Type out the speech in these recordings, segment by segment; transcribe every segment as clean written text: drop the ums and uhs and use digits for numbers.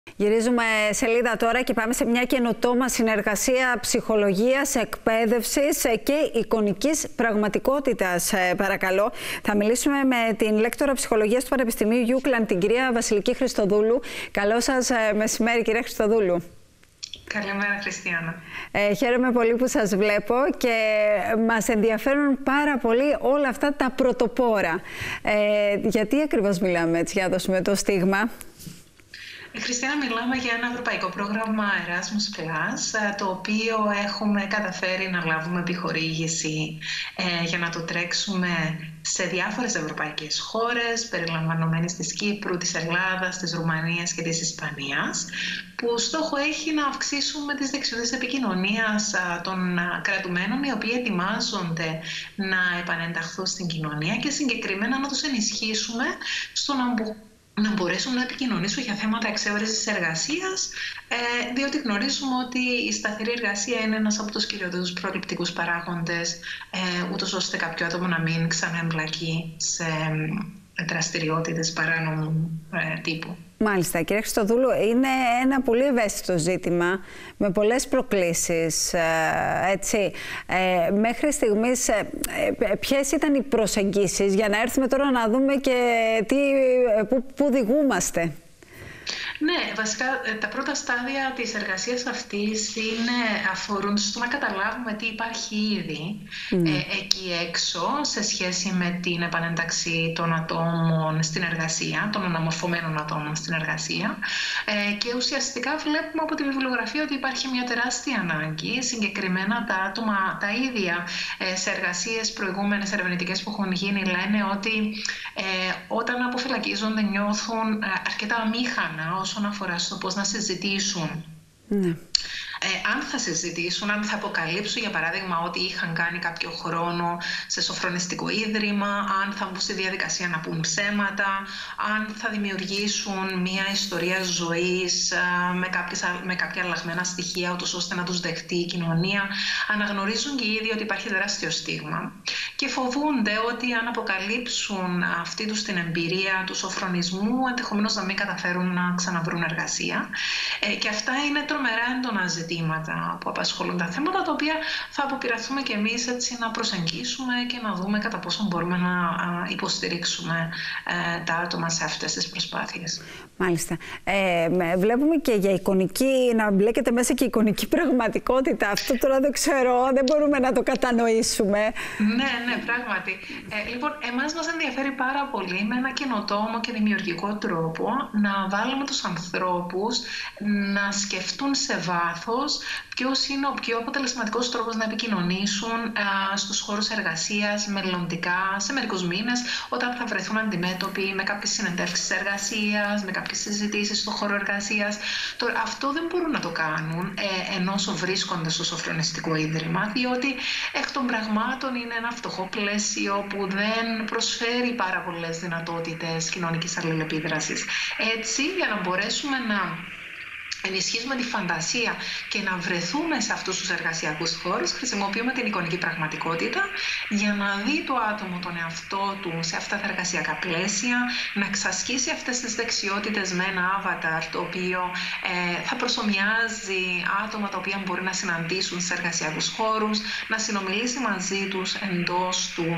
Γυρίζουμε σελίδα τώρα και πάμε σε μια καινοτόμα συνεργασία ψυχολογίας, εκπαίδευσης και εικονικής πραγματικότητας. Παρακαλώ, θα μιλήσουμε με την λέκτορα ψυχολογίας του Πανεπιστημίου UCLan, την κυρία Βασιλική Χριστοδούλου. Καλό σας μεσημέρι, κυρία Χριστοδούλου. Καλημέρα, Χριστιανά. Χαίρομαι πολύ που σας βλέπω και μας ενδιαφέρουν πάρα πολύ όλα αυτά τα πρωτοπόρα. Γιατί ακριβώς μιλάμε έτσι, για να δώσουμε το στίγμα? Χριστιανά, μιλάμε για ένα ευρωπαϊκό πρόγραμμα Erasmus+, το οποίο έχουμε καταφέρει να λάβουμε επιχορήγηση για να το τρέξουμε σε διάφορες ευρωπαϊκές χώρες, περιλαμβανομένης της Κύπρου, της Ελλάδας, της Ρουμανίας και της Ισπανίας, που στόχο έχει να αυξήσουμε τις δεξιότητες επικοινωνίας των κρατουμένων, οι οποίοι ετοιμάζονται να επανενταχθούν στην κοινωνία και συγκεκριμένα να τους ενισχύσουμε στο να μπορέσουν να επικοινωνήσουν για θέματα εξέβρεσης εργασίας, διότι γνωρίζουμε ότι η σταθερή εργασία είναι ένας από τους κυριότερους προληπτικούς παράγοντες, ούτως ώστε κάποιο άτομο να μην ξαναεμπλακεί σε δραστηριότητες παράνομου τύπου. Μάλιστα, κύριε Χριστοδούλου, είναι ένα πολύ ευαίσθητο ζήτημα με πολλές προκλήσεις. Έτσι. Μέχρι στιγμής, ποιες ήταν οι προσεγγίσεις για να έρθουμε τώρα να δούμε και πού διηγούμαστε? Ναι, βασικά τα πρώτα στάδια της εργασίας αυτής αφορούν στο να καταλάβουμε τι υπάρχει ήδη εκεί έξω σε σχέση με την επανένταξη των ατόμων στην εργασία, των αναμορφωμένων ατόμων στην εργασία, και ουσιαστικά βλέπουμε από τη βιβλιογραφία ότι υπάρχει μια τεράστια ανάγκη. Συγκεκριμένα τα άτομα τα ίδια σε εργασίες προηγούμενες ερευνητικές που έχουν γίνει λένε ότι όταν αποφυλακίζονται νιώθουν αρκετά αμήχανα όσον αφορά στο πώς να συζητήσουν. Ναι. Αν θα συζητήσουν, αν θα αποκαλύψουν για παράδειγμα ότι είχαν κάνει κάποιο χρόνο σε σοφρονιστικό ίδρυμα, αν θα μπουν στη διαδικασία να πούν ψέματα, αν θα δημιουργήσουν μια ιστορία ζωής με κάποια αλλαγμένα στοιχεία, ώστε να τους δεχτεί η κοινωνία, αναγνωρίζουν και ήδη ότι υπάρχει τεράστιο στίγμα και φοβούνται ότι αν αποκαλύψουν αυτή τους την εμπειρία του σοφρονισμού, ενδεχομένως να μην καταφέρουν να ξαναβρούν εργασία. Και αυτά είναι τρομερά έντονα ζητήματα που απασχολούν τα θέματα, τα οποία θα αποπειραθούμε και εμείς έτσι να προσεγγίσουμε και να δούμε κατά πόσο μπορούμε να υποστηρίξουμε τα άτομα σε αυτές τις προσπάθειες. Μάλιστα. Βλέπουμε και για να μπλέκεται μέσα και η εικονική πραγματικότητα. Αυτό τώρα δεν ξέρω, δεν μπορούμε να το κατανοήσουμε. Ναι, πράγματι. Λοιπόν, εμάς μας ενδιαφέρει πάρα πολύ με ένα καινοτόμο και δημιουργικό τρόπο να βάλουμε τους ανθρώπους να σκεφτούν σε βάθος ποιος είναι ο πιο αποτελεσματικός τρόπος να επικοινωνήσουν στους χώρους εργασίας μελλοντικά, σε μερικούς μήνες, όταν θα βρεθούν αντιμέτωποι με κάποιες συνεντεύξεις εργασίας, με κάποιες συζητήσεις στον χώρο εργασίας. Τώρα, αυτό δεν μπορούν να το κάνουν ενώ βρίσκονται στο σοφρονιστικό ίδρυμα, διότι εκ των πραγμάτων είναι ένα φτωχό πλαίσιο που δεν προσφέρει πάρα πολλές δυνατότητες κοινωνικής αλληλεπίδρασης. Έτσι, για να μπορέσουμε να ενισχύσουμε τη φαντασία και να βρεθούμε σε αυτούς τους εργασιακούς χώρους, χρησιμοποιούμε την εικονική πραγματικότητα για να δει το άτομο τον εαυτό του σε αυτά τα εργασιακά πλαίσια, να εξασκήσει αυτές τις δεξιότητες με ένα avatar το οποίο θα προσομοιάζει άτομα τα οποία μπορεί να συναντήσουν σε εργασιακούς χώρους, να συνομιλήσει μαζί τους εντός του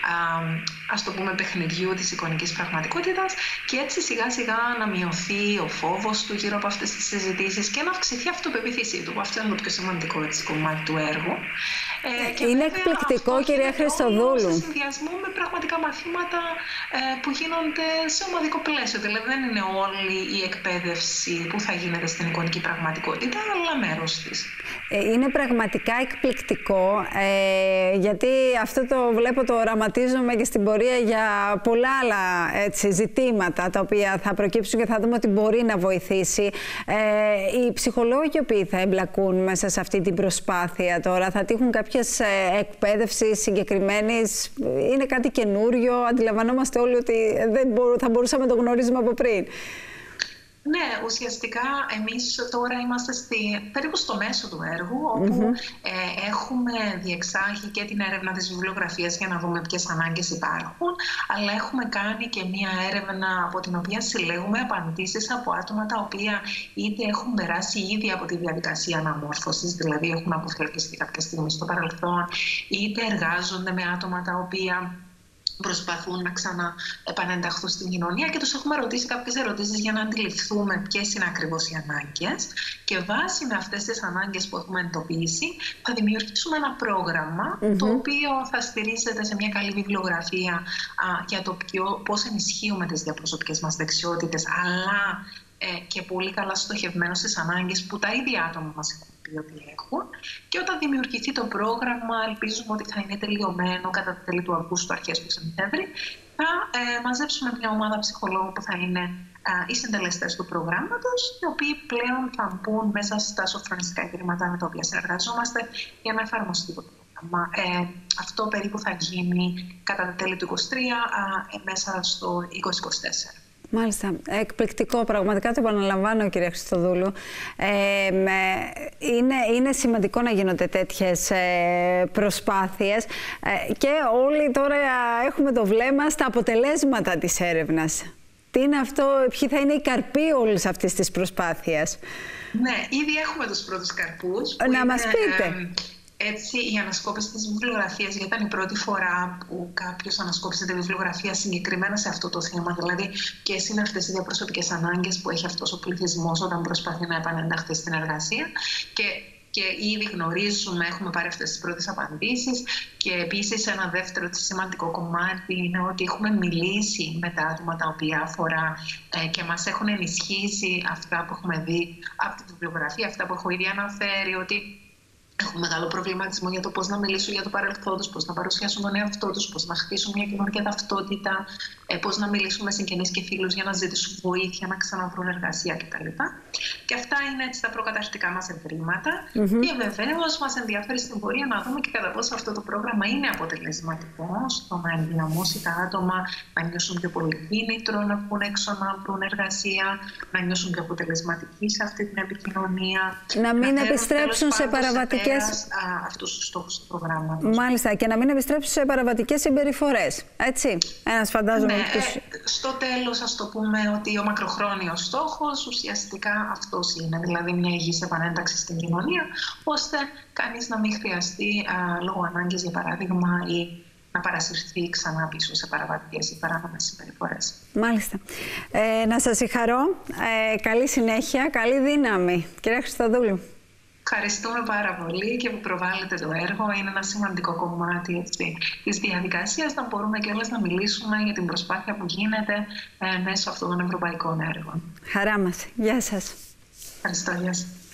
ας το πούμε παιχνιδιού της εικονικής πραγματικότητας και έτσι σιγά σιγά να μειωθεί ο φόβος του γύρω από αυτές τις συζητήσεις και να αυξηθεί η αυτοπεποίθησή του. Αυτό είναι το πιο σημαντικό κομμάτι του έργου. Είναι εκπληκτικό, κυρία Χριστοδούλου. Σε συνδυασμό με πραγματικά μαθήματα που γίνονται σε ομαδικό πλαίσιο. Δηλαδή δεν είναι όλη η εκπαίδευση που θα γίνεται στην εικονική πραγματικότητα, αλλά μέρος της. Είναι πραγματικά εκπληκτικό, γιατί αυτό το βλέπω, το οραματίζομαι και στην πορεία για πολλά άλλα ζητήματα τα οποία θα προκύψουν και θα δούμε ότι μπορεί να βοηθήσει. Οι ψυχολόγοι οι οποίοι θα εμπλακούν μέσα σε αυτή την προσπάθεια τώρα, θα τύχουν κάποιες εκπαίδευσεις συγκεκριμένες, είναι κάτι καινούριο, αντιλαμβανόμαστε όλοι ότι δεν θα μπορούσαμε να το γνωρίζουμε από πριν. Ναι, ουσιαστικά εμείς τώρα είμαστε περίπου στο μέσο του έργου, όπου έχουμε διεξάγει και την έρευνα της βιβλιογραφίας για να δούμε ποιες ανάγκες υπάρχουν, αλλά έχουμε κάνει και μία έρευνα από την οποία συλλέγουμε απαντήσεις από άτομα τα οποία είτε έχουν περάσει ήδη από τη διαδικασία αναμόρφωσης, δηλαδή έχουν αποφυλακιστεί κάποια στιγμή στο παρελθόν, είτε εργάζονται με άτομα τα οποία προσπαθούν να ξαναεπανενταχθούν στην κοινωνία και τους έχουμε ρωτήσει κάποιες ερωτήσεις για να αντιληφθούμε ποιες είναι ακριβώς οι ανάγκες και βάσει με αυτές τις ανάγκες που έχουμε εντοπίσει θα δημιουργήσουμε ένα πρόγραμμα το οποίο θα στηρίζεται σε μια καλή βιβλιογραφία για το πώς ενισχύουμε τις διαπροσωπικές μας δεξιότητες, αλλά και πολύ καλά στοχευμένο στις ανάγκες που τα ίδια άτομα μας έχουν πει ότι έχουν. Και όταν δημιουργηθεί το πρόγραμμα, ελπίζουμε ότι θα είναι τελειωμένο κατά τα τέλη του Αυγούστου, αρχές του Σεπτέμβρη, θα μαζέψουμε μια ομάδα ψυχολόγων που θα είναι οι συντελεστές του προγράμματος, οι οποίοι πλέον θα μπουν μέσα στα σοφρονιστικά ιδρύματα με τα οποία συνεργαζόμαστε για να εφαρμοστεί το πρόγραμμα. Αυτό περίπου θα γίνει κατά τα τέλη του 2023, μέσα στο 2024. Μάλιστα. Εκπληκτικό. Πραγματικά το επαναλαμβάνω, κυρία Χριστοδούλου. Είναι σημαντικό να γίνονται τέτοιες προσπάθειες και όλοι τώρα έχουμε το βλέμμα στα αποτελέσματα της έρευνας. Τι είναι αυτό, ποιοι θα είναι οι καρποί όλης αυτής της προσπάθειας? Ναι, ήδη έχουμε τους πρώτους καρπούς. Να μας πείτε. Έτσι, η ανασκόπηση της βιβλιογραφίας, γιατί ήταν η πρώτη φορά που κάποιος ανασκόπησε τη βιβλιογραφία συγκεκριμένα σε αυτό το θέμα, δηλαδή ποιες είναι αυτές οι διαπροσωπικές ανάγκες που έχει αυτός ο πληθυσμός όταν προσπαθεί να επανενταχθεί στην εργασία. Και ήδη γνωρίζουμε, έχουμε πάρει αυτές τις πρώτες απαντήσεις. Και επίσης ένα δεύτερο σημαντικό κομμάτι είναι ότι έχουμε μιλήσει με τα άτομα τα οποία αφορά και μας έχουν ενισχύσει αυτά που έχουμε δει από τη βιβλιογραφία, αυτά που έχω ήδη αναφέρει, ότι έχουν μεγάλο προβληματισμό για το πώς να μιλήσουν για το παρελθόν τους, πώς να παρουσιάσουν τον εαυτό τους, πώς να χτίσουν μια κοινωνική ταυτότητα, πώς να μιλήσουν με συγγενείς και φίλους για να ζητήσουν βοήθεια, να ξαναβρούν εργασία κτλ. Και αυτά είναι έτσι τα προκαταρκτικά μας ευρήματα. Και βεβαίως μας ενδιαφέρει στην πορεία να δούμε και κατά πόσο αυτό το πρόγραμμα είναι αποτελεσματικό στο να ενδυναμώσει τα άτομα να νιώσουν πιο πολύ κίνητρο, να βγουν έξω να βρουν εργασία, να νιώσουν πιο αποτελεσματικοί σε αυτή την επικοινωνία. Να μην επιστρέψουν σε παραβατικές. Αυτούς τους στόχους του προγράμματος. Μάλιστα, και να μην επιστρέψουν σε παραβατικές συμπεριφορές. Έτσι. Ένας φαντάζομαι. Ναι, στο τέλος, ας το πούμε ότι ο μακροχρόνιος στόχος ουσιαστικά αυτός είναι. Δηλαδή, μια υγιής επανένταξη στην κοινωνία, ώστε κανείς να μην χρειαστεί λόγω ανάγκης, για παράδειγμα, ή να παρασυρθεί ξανά πίσω σε παραβατικές ή παράνομες συμπεριφορές. Μάλιστα. Να σας συγχαρώ. Καλή συνέχεια, καλή δύναμη. Κυρία Χριστοδούλου. Ευχαριστούμε πάρα πολύ και που προβάλλετε το έργο. Είναι ένα σημαντικό κομμάτι της διαδικασίας να μπορούμε κιόλας να μιλήσουμε για την προσπάθεια που γίνεται μέσω αυτών των ευρωπαϊκών έργων. Χαρά μας. Γεια σας. Ευχαριστώ. Γεια σας.